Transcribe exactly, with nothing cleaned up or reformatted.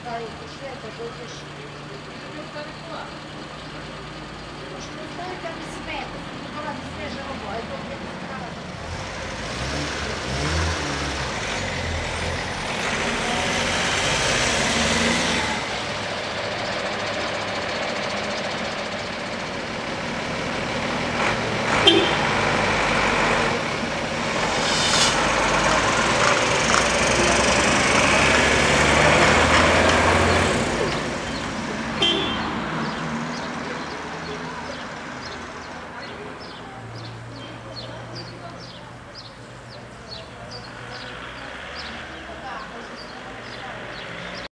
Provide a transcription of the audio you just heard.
taj sve da dođeš. Što stoji kad mi smeta, dolazim sveže oboje, dok je mi strana.